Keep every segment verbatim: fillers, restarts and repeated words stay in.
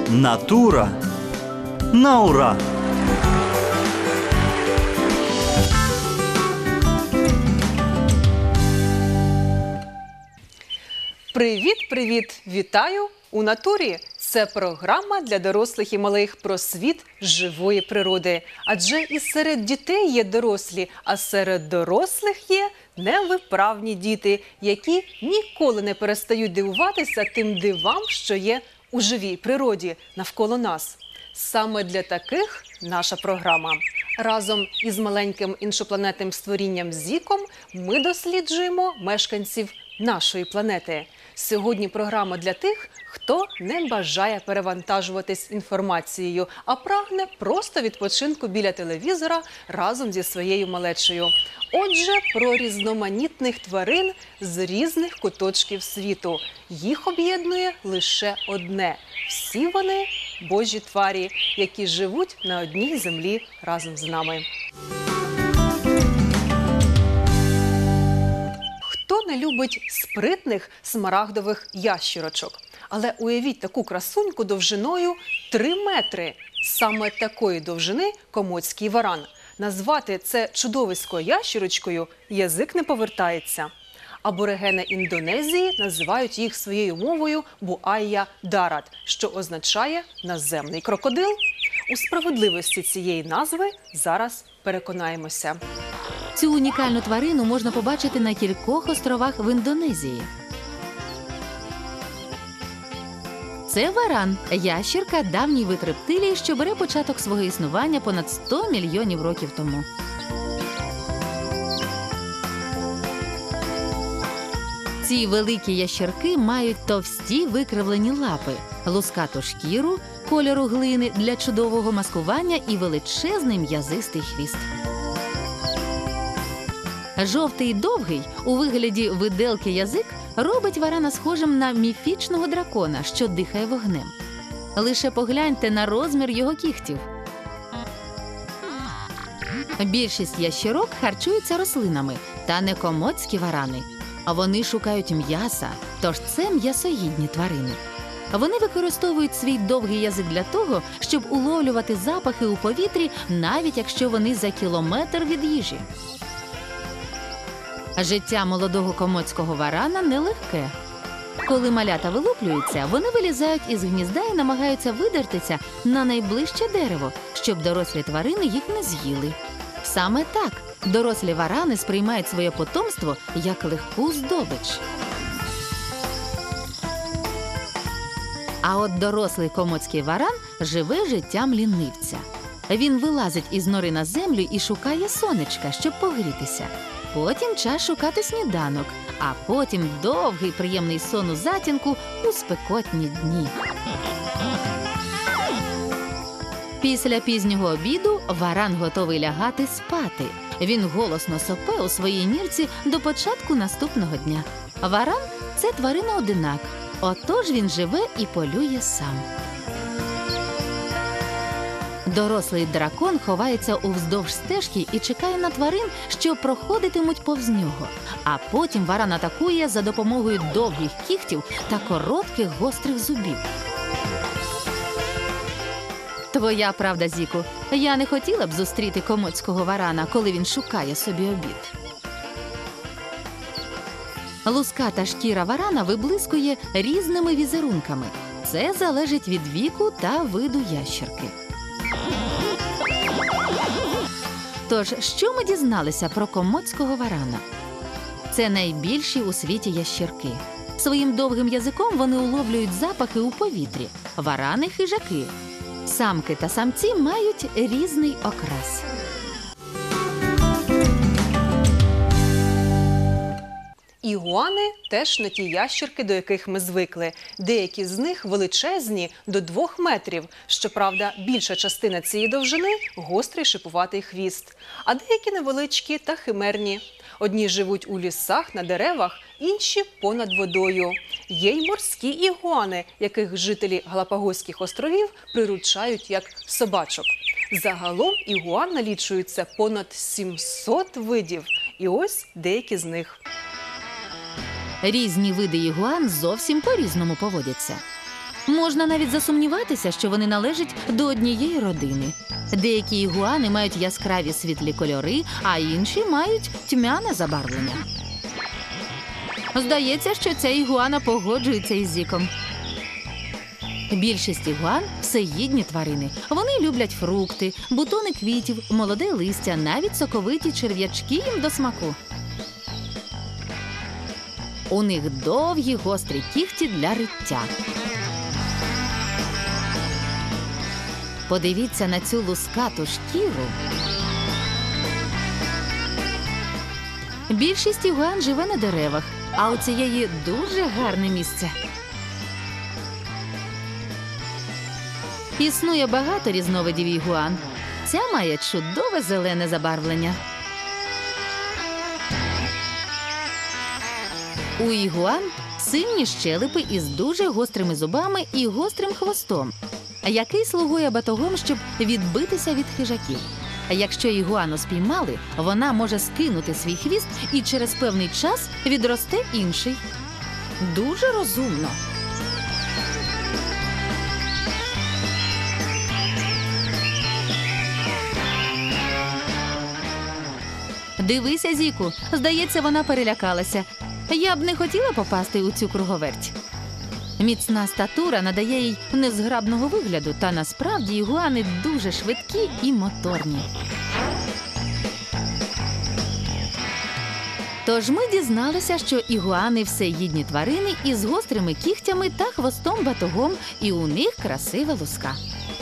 Натура на ура! Привіт-привіт! Вітаю у натурі! Це програма для дорослих і малих про світ живої природи. Адже і серед дітей є дорослі, а серед дорослих є невиправні діти, які ніколи не перестають дивуватися тим дивам, що є у живій природі навколо нас. Саме для таких наша програма. Разом із маленьким іншопланетним створінням Зіком ми досліджуємо мешканців нашої планети. Сьогодні програма для тих, хто не бажає перевантажуватись інформацією, а прагне просто відпочинку біля телевізора разом зі своєю малечею. Отже, про різноманітних тварин з різних куточків світу. Їх об'єднує лише одне – всі вони – божі тварі, які живуть на одній землі разом з нами. Хто не любить спритних смарагдових ящірочок? Але уявіть таку красуньку довжиною три метри. Саме такої довжини комоцький варан. Назвати це чудовисько ящірочкою язик не повертається. Аборигени Індонезії називають їх своєю мовою буайя-дарат, що означає «наземний крокодил». У справедливості цієї назви зараз переконаємося. Цю унікальну тварину можна побачити на кількох островах в Індонезії. Це варан – ящірка, давній вид рептилії, що бере початок свого існування понад сто мільйонів років тому. Ці великі ящерки мають товсті викривлені лапи, лускату шкіру, кольору глини для чудового маскування і величезний м'язистий хвіст. Жовтий довгий у вигляді виделки язик робить варана схожим на міфічного дракона, що дихає вогнем. Лише погляньте на розмір його кігтів. Більшість ящерок харчуються рослинами, та не комоцькі варани. А вони шукають м'яса, тож це м'ясоїдні тварини. Вони використовують свій довгий язик для того, щоб уловлювати запахи у повітрі, навіть якщо вони за кілометр від їжі. Життя молодого комоцького варана нелегке. Коли малята вилуплюються, вони вилізають із гнізда і намагаються видертися на найближче дерево, щоб дорослі тварини їх не з'їли. Саме так дорослі варани сприймають своє потомство як легку здобич. А от дорослий комоцький варан живе життям лінивця. Він вилазить із нори на землю і шукає сонечка, щоб погрітися. Потім час шукати сніданок, а потім довгий приємний сон у затінку у спекотні дні. Після пізнього обіду варан готовий лягати спати. Він голосно сопе у своїй нірці до початку наступного дня. Варан – це тварина-одинак, отож він живе і полює сам. Дорослий дракон ховається уздовж стежки і чекає на тварин, що проходитимуть повз нього. А потім варан атакує за допомогою довгих кігтів та коротких гострих зубів. Твоя правда, Зіку. Я не хотіла б зустріти комоцького варана, коли він шукає собі обід. Луската шкіра варана виблискує різними візерунками. Це залежить від віку та виду ящерки. Тож, що ми дізналися про комоцького варана? Це найбільші у світі ящерки. Своїм довгим язиком вони уловлюють запахи у повітрі. Варани – хижаки. Самки та самці мають різний окрас. Ігуани – теж не ті ящерки, до яких ми звикли. Деякі з них величезні до двох метрів. Щоправда, більша частина цієї довжини – гострий шипуватий хвіст. А деякі невеличкі та химерні. Одні живуть у лісах, на деревах, інші – понад водою. Є й морські ігуани, яких жителі Галапагоських островів приручають як собачок. Загалом ігуан налічується понад сімсот видів. І ось деякі з них. Різні види ігуан зовсім по-різному поводяться. Можна навіть засумніватися, що вони належать до однієї родини. Деякі ігуани мають яскраві світлі кольори, а інші мають тьмяне забарвлення. Здається, що ця ігуана погоджується із Зіком. Більшість ігуан – всеїдні тварини. Вони люблять фрукти, бутони квітів, молоде листя, навіть соковиті черв'ячки їм до смаку. У них довгі гострі кігті для риття. Подивіться на цю лускату шкіру. Більшість ігуан живе на деревах, а у цієї дуже гарне місце. Існує багато різновидів ігуан. Ця має чудове зелене забарвлення. У ігуан сильні щелепи із дуже гострими зубами і гострим хвостом, який слугує батогом, щоб відбитися від хижаків. Якщо ігуану спіймали, вона може скинути свій хвіст і через певний час відросте інший. Дуже розумно. Дивися, Зіку, здається, вона перелякалася. Я б не хотіла попасти у цю круговерть. Міцна статура надає їй незграбного вигляду, та насправді ігуани дуже швидкі і моторні. Тож ми дізналися, що ігуани – всеїдні тварини із гострими кігтями та хвостом-батогом, і у них красива луска.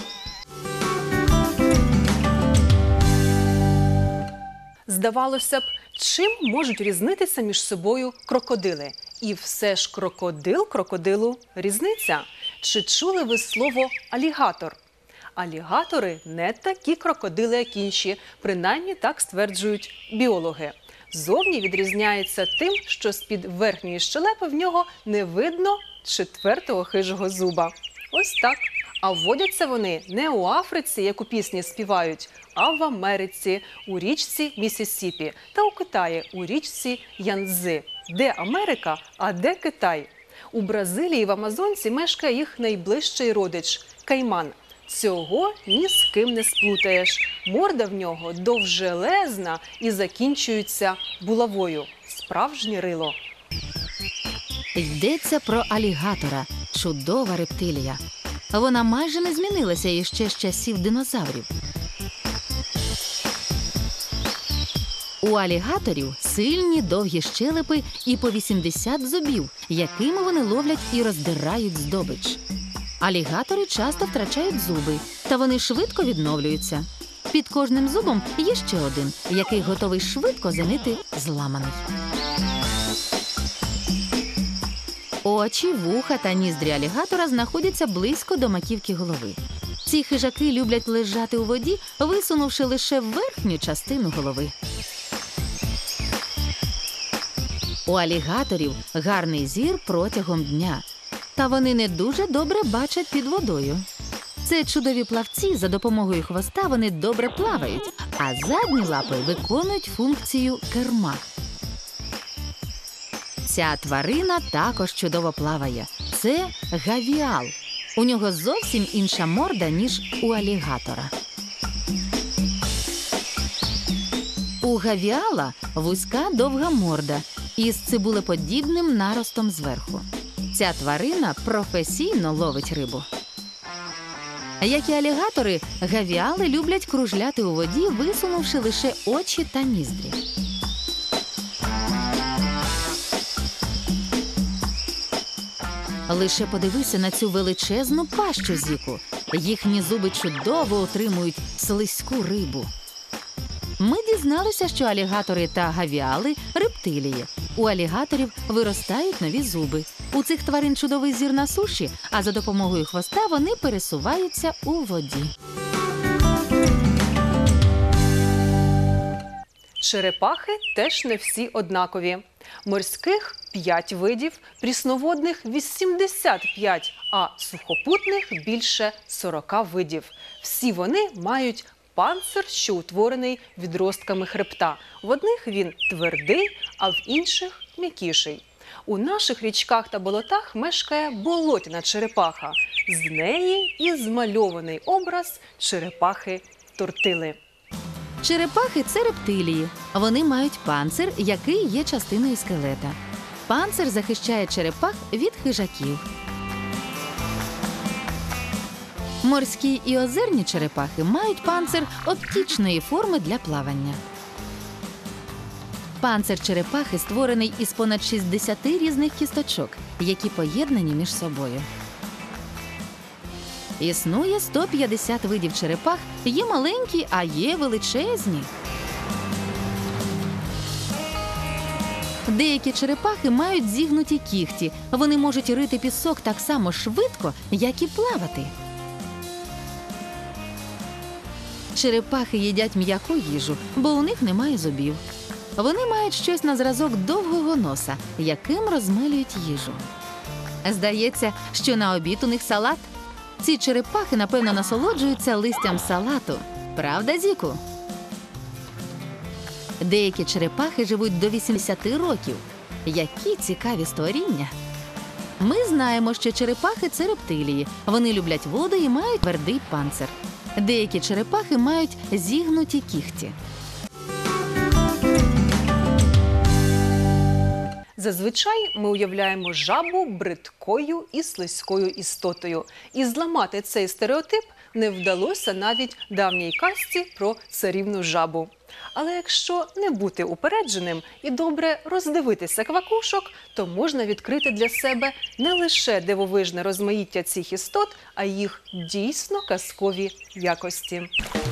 Здавалося б, чим можуть різнитися між собою крокодили? І все ж крокодил крокодилу різниця. Чи чули ви слово «алігатор»? Алігатори не такі крокодили, як інші, принаймні так стверджують біологи. Зовні відрізняється тим, що з-під верхньої щелепи в нього не видно четвертого хижого зуба. Ось так. А водяться вони не у Африці, як у пісні співають, а в Америці, у річці Міссісіпі та у Китаї, у річці Янцзи. Де Америка, а де Китай? У Бразилії в Амазонці мешкає їх найближчий родич – кайман. Цього ні з ким не сплутаєш. Морда в нього довжелезна і закінчується булавою. Справжнє рило. Йдеться про алігатора – чудова рептилія. Вона майже не змінилася іще з часів динозаврів. У алігаторів сильні довгі щелепи і по вісімдесят зубів, якими вони ловлять і роздирають здобич. Алігатори часто втрачають зуби, та вони швидко відновлюються. Під кожним зубом є ще один, який готовий швидко замити зламаний. Очі, вуха та ніздрі алігатора знаходяться близько до маківки голови. Ці хижаки люблять лежати у воді, висунувши лише верхню частину голови. У алігаторів гарний зір протягом дня, та вони не дуже добре бачать під водою. Це чудові плавці, за допомогою хвоста вони добре плавають, а задні лапи виконують функцію керма. Ця тварина також чудово плаває. Це гавіал. У нього зовсім інша морда, ніж у алігатора. У гавіала вузька довга морда із цибулеподібним наростом зверху. Ця тварина професійно ловить рибу. Як і алігатори, гавіали люблять кружляти у воді, висунувши лише очі та ніздрі. Лише подивися на цю величезну пащу, Зіку. Їхні зуби чудово отримують слизьку рибу. Ми дізналися, що алігатори та гавіали – рептилії. У алігаторів виростають нові зуби. У цих тварин чудовий зір на суші, а за допомогою хвоста вони пересуваються у воді. Черепахи теж не всі однакові. Морських – п'ять видів, прісноводних – вісімдесят п'ять, а сухопутних – більше сорока видів. Всі вони мають панцир, що утворений відростками хребта. В одних він твердий, а в інших – м'якіший. У наших річках та болотах мешкає болотяна черепаха. З неї і змальований образ черепахи-тортили. Черепахи – це рептилії. Вони мають панцир, який є частиною скелета. Панцир захищає черепах від хижаків. Морські і озерні черепахи мають панцир оптичної форми для плавання. Панцир черепахи створений із понад шістдесяти різних кісточок, які поєднані між собою. Існує сто п'ятдесят видів черепах, є маленькі, а є величезні. Деякі черепахи мають зігнуті кігті. Вони можуть рити пісок так само швидко, як і плавати. Черепахи їдять м'яку їжу, бо у них немає зубів. Вони мають щось на зразок довгого носа, яким розмилюють їжу. Здається, що на обід у них салат. Ці черепахи, напевно, насолоджуються листям салату. Правда, Зіку? Деякі черепахи живуть до вісімдесяти років. Які цікаві створіння! Ми знаємо, що черепахи – це рептилії. Вони люблять воду і мають твердий панцир. Деякі черепахи мають зігнуті кігті. Зазвичай ми уявляємо жабу бридкою і слизькою істотою. І зламати цей стереотип не вдалося навіть давній казці про царівну жабу. Але якщо не бути упередженим і добре роздивитися квакушок, то можна відкрити для себе не лише дивовижне розмаїття цих істот, а їх дійсно казкові якості.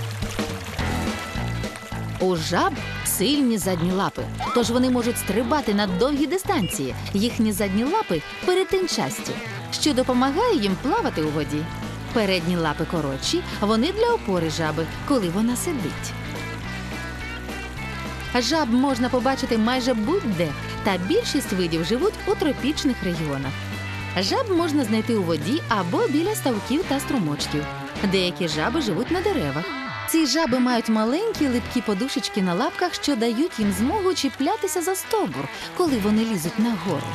У жаб сильні задні лапи, тож вони можуть стрибати на довгі дистанції. Їхні задні лапи перетинчасті, що допомагає їм плавати у воді. Передні лапи коротші, вони для опори жаби, коли вона сидить. Жаб можна побачити майже будь-де, та більшість видів живуть у тропічних регіонах. Жаб можна знайти у воді або біля ставків та струмочків. Деякі жаби живуть на деревах. Ці жаби мають маленькі липкі подушечки на лапках, що дають їм змогу чіплятися за стовбур, коли вони лізуть нагору.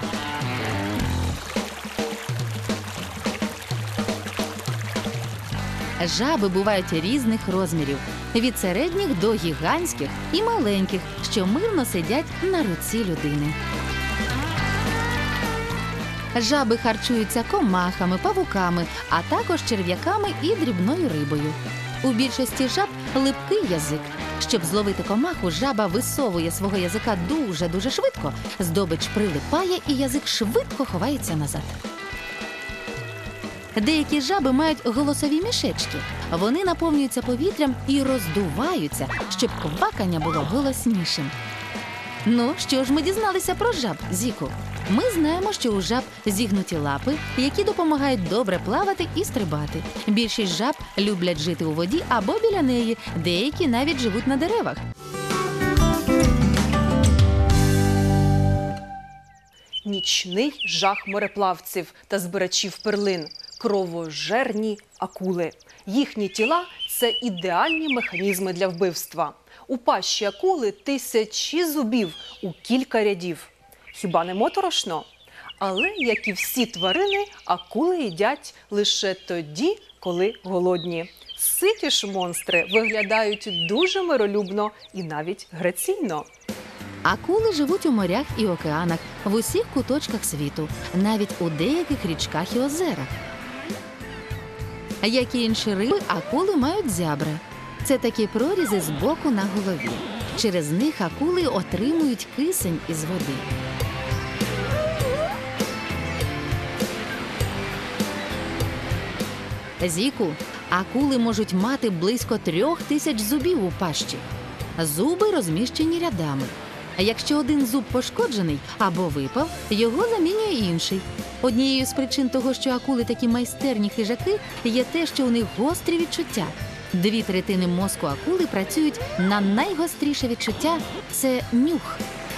Жаби бувають різних розмірів – від середніх до гігантських і маленьких, що мирно сидять на руці людини. Жаби харчуються комахами, павуками, а також черв'яками і дрібною рибою. У більшості жаб липкий язик. Щоб зловити комаху, жаба висовує свого язика дуже-дуже швидко, здобич прилипає і язик швидко ховається назад. Деякі жаби мають голосові мішечки. Вони наповнюються повітрям і роздуваються, щоб квакання було голоснішим. Ну, що ж ми дізналися про жаб, Зіку? Ми знаємо, що у жаб зігнуті лапи, які допомагають добре плавати і стрибати. Більшість жаб люблять жити у воді або біля неї, деякі навіть живуть на деревах. Нічний жах мореплавців та збирачів перлин – кровожерні акули. Їхні тіла – це ідеальні механізми для вбивства. У пащі акули тисячі зубів у кілька рядів. Хіба не моторошно? Але, як і всі тварини, акули їдять лише тоді, коли голодні. Ситі ж монстри виглядають дуже миролюбно і навіть граційно. Акули живуть у морях і океанах, в усіх куточках світу, навіть у деяких річках і озерах. Як і інші риби, акули мають зябри. Це такі прорізи з боку на голові. Через них акули отримують кисень із води. Зіку, акули можуть мати близько трьох тисяч зубів у пащі. Зуби розміщені рядами. А якщо один зуб пошкоджений або випав, його замінює інший. Однією з причин того, що акули такі майстерні хижаки, є те, що у них гострі відчуття. Дві третини мозку акули працюють на найгостріше відчуття – це нюх.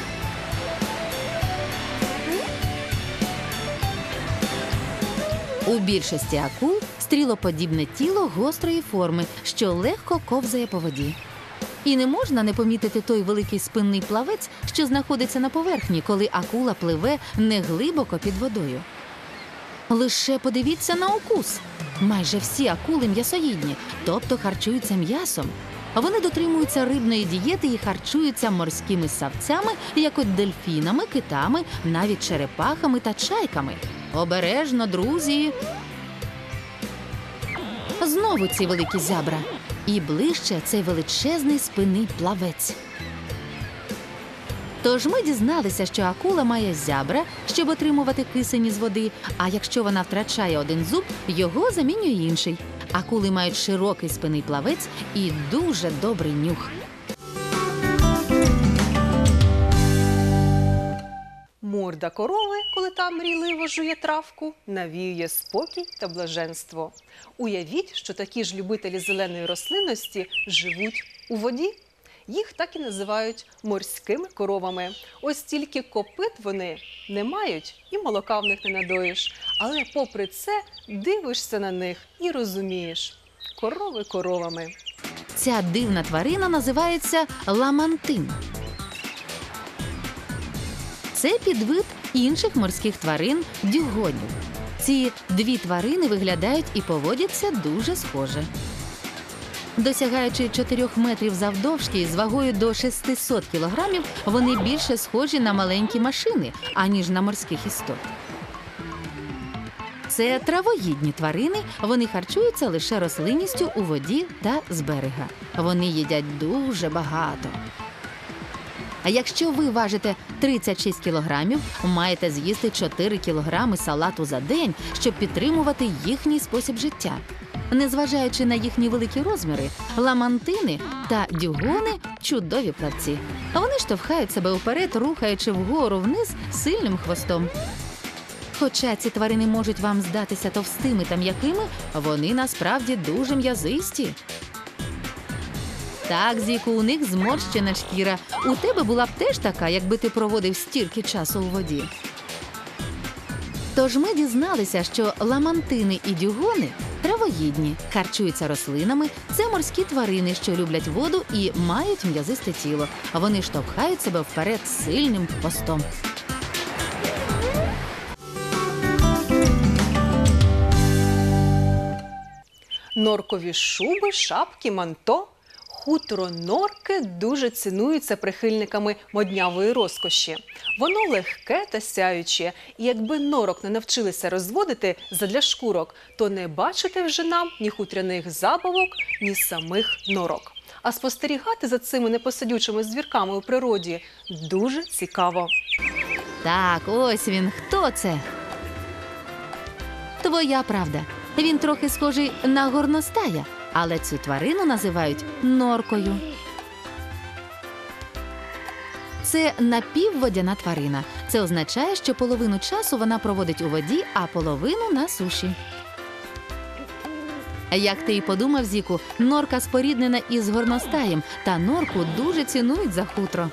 У більшості акул стрілоподібне тіло гострої форми, що легко ковзає по воді. І не можна не помітити той великий спинний плавець, що знаходиться на поверхні, коли акула пливе неглибоко під водою. Лише подивіться на укус. Майже всі акули м'ясоїдні, тобто харчуються м'ясом. Вони дотримуються рибної дієти і харчуються морськими ссавцями, як от дельфінами, китами, навіть черепахами та чайками. Обережно, друзі! Знову ці великі зябра. І ближче цей величезний спинний плавець. Тож ми дізналися, що акула має зябра, щоб отримувати кисень із води, а якщо вона втрачає один зуб, його замінює інший. Акули мають широкий спинний плавець і дуже добрий нюх. Морда корови, коли та мрійливо жує травку, навіює спокій та блаженство. Уявіть, що такі ж любителі зеленої рослинності живуть у воді. Їх так і називають морськими коровами. Ось тільки копит вони не мають і молока в них не надоїш. Але попри це дивишся на них і розумієш – корови коровами. Ця дивна тварина називається ламантин. Це підвид інших морських тварин – дюгонів. Ці дві тварини виглядають і поводяться дуже схоже. Досягаючи чотирьох метрів завдовжки і з вагою до шестисот кілограмів, вони більше схожі на маленькі машини, аніж на морських істот. Це травоїдні тварини, вони харчуються лише рослинністю у воді та з берега. Вони їдять дуже багато. А якщо ви важите тридцять шість кілограмів, маєте з'їсти чотири кілограми салату за день, щоб підтримувати їхній спосіб життя. Незважаючи на їхні великі розміри, ламантини та дюгони – чудові плавці. Вони штовхають себе вперед, рухаючи вгору-вниз сильним хвостом. Хоча ці тварини можуть вам здатися товстими та м'якими, вони насправді дуже м'язисті. Так, Зіку, у них зморщена шкіра. У тебе була б теж така, якби ти проводив стільки часу у воді. Тож ми дізналися, що ламантини і дюгони травоїдні, харчуються рослинами, це морські тварини, що люблять воду і мають м'язисте тіло. Вони штовхають себе вперед сильним хвостом. Норкові шуби, шапки, манто. Хутро норки дуже цінується прихильниками моднявої розкоші. Воно легке та сяюче, і якби норок не навчилися розводити задля шкурок, то не бачите вже нам ні хутряних забавок, ні самих норок. А спостерігати за цими непосидючими звірками у природі дуже цікаво. Так, ось він. Хто це? Твоя правда. Він трохи схожий на горностая, але цю тварину називають норкою. Це напівводяна тварина. Це означає, що половину часу вона проводить у воді, а половину на суші. Як ти й подумав, Зіку, норка споріднена із горностаєм, та норку дуже цінують за хутро.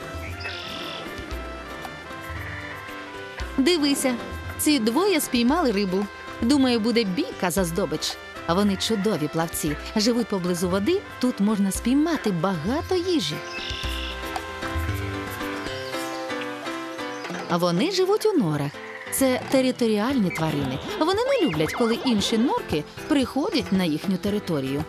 Дивися, ці двоє спіймали рибу. Думаю, буде бійка за здобич. А вони чудові плавці. Живуть поблизу води, тут можна спіймати багато їжі. А вони живуть у норах. Це територіальні тварини. Вони не люблять, коли інші норки приходять на їхню територію.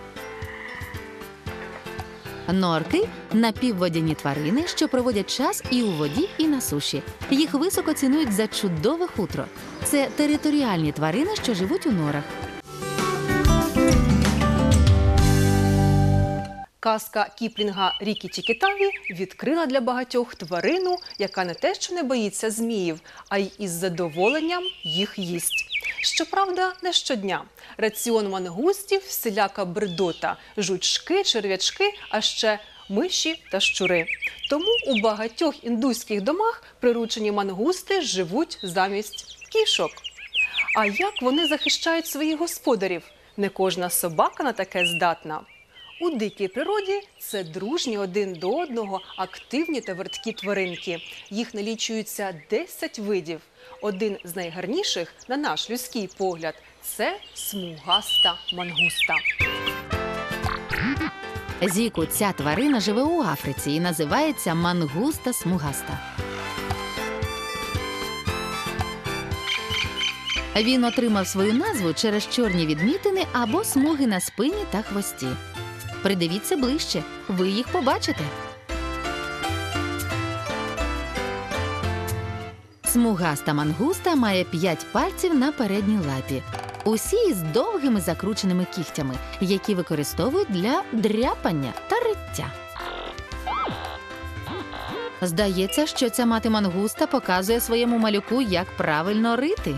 Норки – напівводяні тварини, що проводять час і у воді, і на суші. Їх високо цінують за чудове хутро. Це територіальні тварини, що живуть у норах. Казка Кіплінга «Рікі-Тікі-Таві» відкрила для багатьох тварину, яка не те що не боїться зміїв, а й із задоволенням їх їсть. Щоправда, не щодня. Раціон мангустів – всіляка бредота, жучки, черв'ячки, а ще миші та щури. Тому у багатьох індуських домах приручені мангусти живуть замість кішок. А як вони захищають своїх господарів? Не кожна собака на таке здатна. У дикій природі це дружні один до одного активні та верткі тваринки. Їх налічується десять видів. Один з найгарніших, на наш людський погляд, це смугаста мангуста. Зіку, ця тварина живе у Африці і називається мангуста смугаста. Він отримав свою назву через чорні відмітини або смуги на спині та хвості. Придивіться ближче, ви їх побачите. Смугаста мангуста має п'ять пальців на передній лапі. Усі із довгими закрученими кігтями, які використовують для дряпання та риття. Здається, що ця мати мангуста показує своєму малюку, як правильно рити.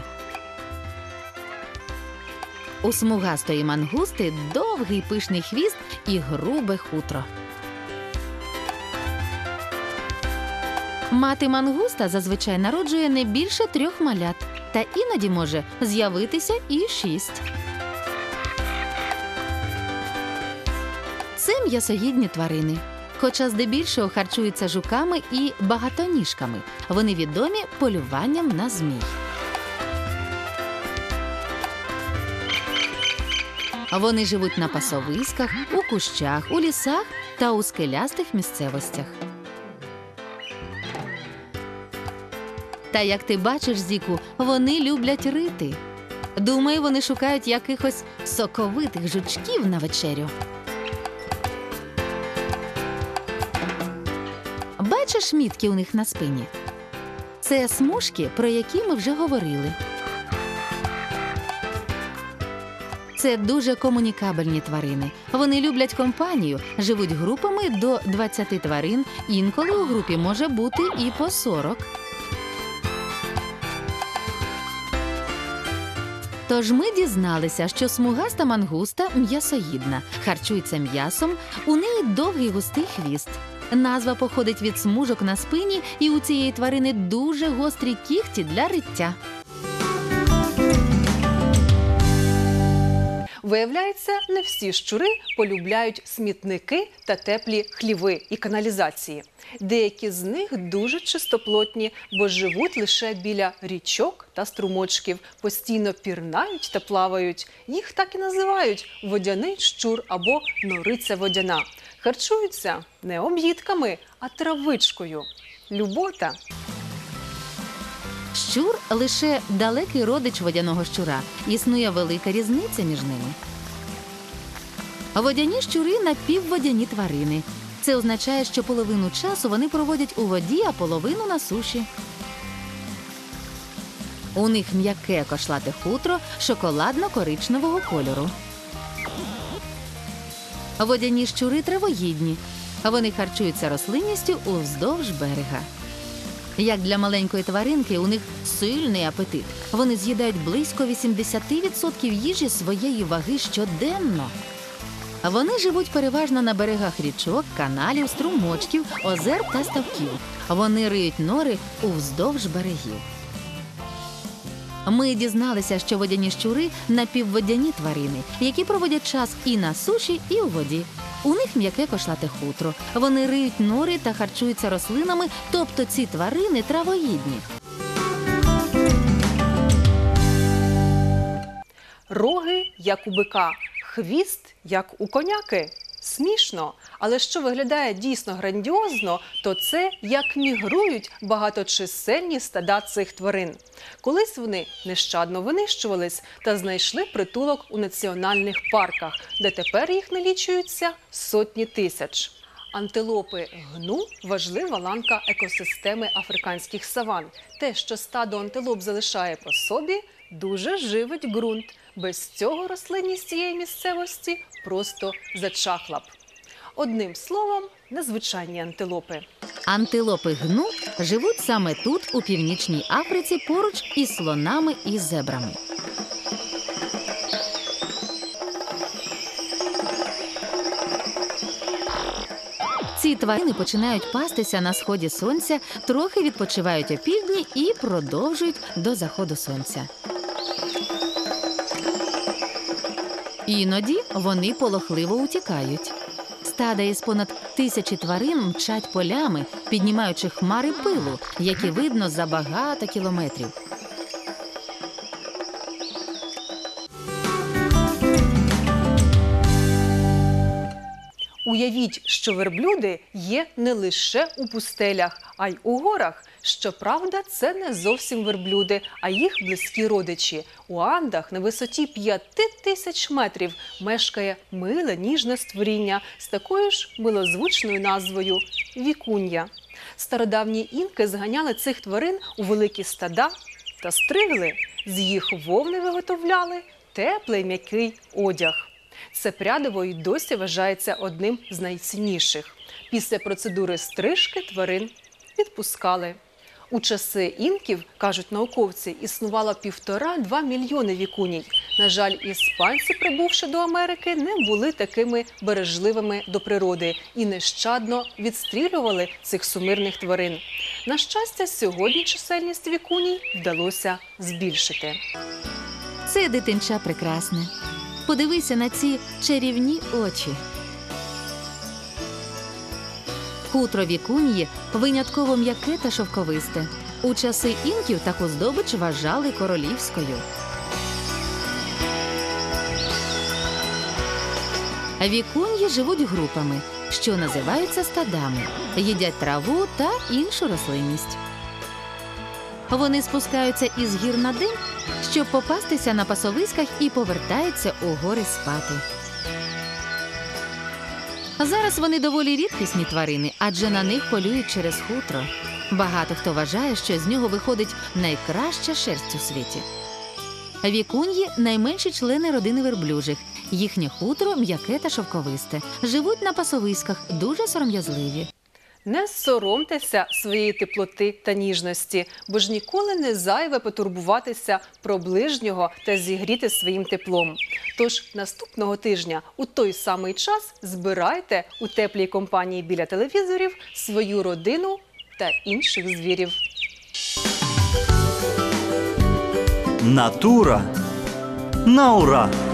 У смугастої мангусти довгий пишний хвіст і грубе хутро. Мати мангуста зазвичай народжує не більше трьох малят, та іноді може з'явитися і шість. Це м'ясоїдні тварини. Хоча здебільшого харчуються жуками і багатоніжками. Вони відомі полюванням на змій. Вони живуть на пасовиськах, у кущах, у лісах та у скелястих місцевостях. Та, як ти бачиш, Зіку, вони люблять рити. Думаю, вони шукають якихось соковитих жучків на вечерю. Бачиш мітки у них на спині? Це смужки, про які ми вже говорили. Це дуже комунікабельні тварини. Вони люблять компанію, живуть групами до двадцяти тварин, інколи у групі може бути і по сорок. Тож ми дізналися, що смугаста мангуста м'ясоїдна, харчується м'ясом, у неї довгий густий хвіст. Назва походить від смужок на спині, і у цієї тварини дуже гострі кігті для риття. Виявляється, не всі щури полюбляють смітники та теплі хліви і каналізації. Деякі з них дуже чистоплотні, бо живуть лише біля річок та струмочків, постійно пірнають та плавають. Їх так і називають – водяний щур або нориця водяна. Харчуються не об'їдками, а травичкою. Любота. Щур – лише далекий родич водяного щура. Існує велика різниця між ними. Водяні щури – напівводяні тварини. Це означає, що половину часу вони проводять у воді, а половину на суші. У них м'яке кошлате хутро шоколадно-коричневого кольору. Водяні щури травоїдні. Вони харчуються рослинністю уздовж берега. Як для маленької тваринки, у них сильний апетит. Вони з'їдають близько вісімдесят відсотків їжі своєї ваги щоденно. Вони живуть переважно на берегах річок, каналів, струмочків, озер та ставків. Вони риють нори уздовж берегів. Ми дізналися, що водяні щури – напівводяні тварини, які проводять час і на суші, і у воді. У них м'яке кошлате хутро. Вони риють нори та харчуються рослинами, тобто ці тварини травоїдні. Роги, як у бика, хвіст, як у коняки. Смішно, але що виглядає дійсно грандіозно, то це як мігрують багаточисельні стада цих тварин. Колись вони нещадно винищувались та знайшли притулок у національних парках, де тепер їх налічуються сотні тисяч. Антилопи гну – важлива ланка екосистеми африканських саван. Те, що стадо антилоп залишає по собі, дуже живить ґрунт. Без цього рослинність цієї місцевості просто зачахла б. Одним словом, незвичайні антилопи. Антилопи гну живуть саме тут, у Північній Африці, поруч із слонами і зебрами. Ці тварини починають пастися на сході сонця, трохи відпочивають опівдні і продовжують до заходу сонця. Іноді вони полохливо утікають. Стада із понад тисячі тварин мчать полями, піднімаючи хмари пилу, які видно за багато кілометрів. Уявіть, що верблюди є не лише у пустелях, а й у горах. Щоправда, це не зовсім верблюди, а їх близькі родичі. У Андах на висоті п'яти тисяч метрів мешкає миле ніжне створіння з такою ж милозвучною назвою – вікун'я. Стародавні інки зганяли цих тварин у великі стада та стригли. З їх вовни виготовляли теплий м'який одяг. Це прядиво й досі вважається одним з найцінніших. Після процедури стрижки тварин відпускали. У часи інків, кажуть науковці, існувало півтора-два мільйони вікуній. На жаль, іспанці, прибувши до Америки, не були такими бережливими до природи і нещадно відстрілювали цих сумирних тварин. На щастя, сьогодні чисельність вікуній вдалося збільшити. Це дитинча прекрасне. Подивися на ці чарівні очі. Хутро вікуньї винятково м'яке та шовковисте. У часи інків таку здобич вважали королівською. Вікуньї живуть групами, що називаються стадами, їдять траву та іншу рослинність. Вони спускаються із гір на день, щоб попастися на пасовиськах і повертаються у гори спати. Зараз вони доволі рідкісні тварини, адже на них полюють через хутро. Багато хто вважає, що з нього виходить найкраща шерсть у світі. Вікуньї – найменші члени родини верблюжих. Їхнє хутро м'яке та шовковисте. Живуть на пасовиськах, дуже сором'язливі. Не соромтеся своєї теплоти та ніжності, бо ж ніколи не зайве потурбуватися про ближнього та зігріти своїм теплом. Тож наступного тижня у той самий час збирайте у теплій компанії біля телевізорів свою родину та інших звірів. Натура на ура!